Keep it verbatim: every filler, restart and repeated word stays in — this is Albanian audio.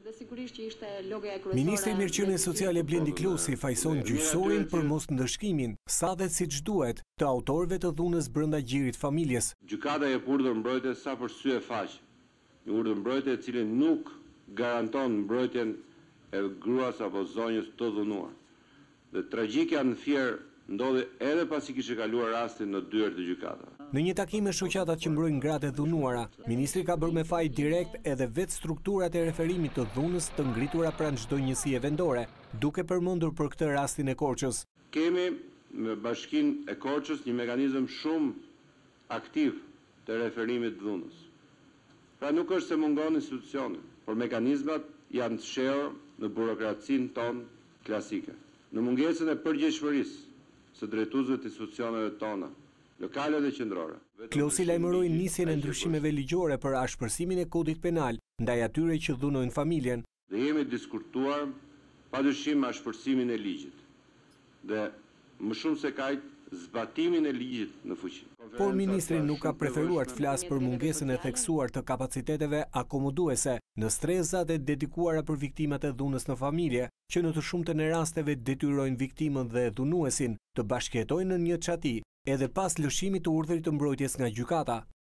Dhe sigurisht që ishte logoja kryesore. Ministri i Mirëqenies Sociale Blendi Klosi fajson gjyqësorin për mos ndëshkimin, sa dhe siç duhet, të autorëve të dhunës brenda gjirit familjes. Gjykata e jep urdhër mbrojtje sa për sy e faq. Një urdhër mbrojtje e cili nuk garanton mbrojtjen e gruas apo zonjës të dhunuar. Dhe tragjikja në Fier ndodhi edhe pasi kishte kaluar rastin në dyert të gjykatave. Në një takim me shoqatat që mbrojnë gratë e dhunuara, ministri ka bërë me faj direkt edhe vetë strukturat e referimit të dhunës të ngritura pranë çdo njësie vendore, duke përmendur për këtë rastin e Korçës. Kemi me Bashkinë e Korçës një mekanizëm shumë aktiv të referimit të dhunës. Pra nuk është se mungon institucioni, por mekanizmat janë të shehur në burokracinë tonë klasike. Në mungesën e përgjegjshmërisë së drejtuesve të institucioneve tona, lokale dhe qendrore. Klosi lajmëroi nisjen e ndryshimeve ligjore për ashpërsimin e kodit penal ndaj atyre që dhunojnë familjen. Dhe jemi të diskutuar padyshim ashpërsimin e ligjit. Dhe më shumë se kaq zbatimin e ligjit në fuqi. Por ministri nuk ka preferuar të flasë për mungesën e theksuar të kapaciteteve akomoduese në strezat e dedikuara për viktimat e dhunës në familje, që në të shumtën e rasteve detyrojnë viktimën dhe dhunuesin të bashkëjetojnë në një çati, edhe pas lëshimit të urdhrit të mbrojtjes nga gjykata.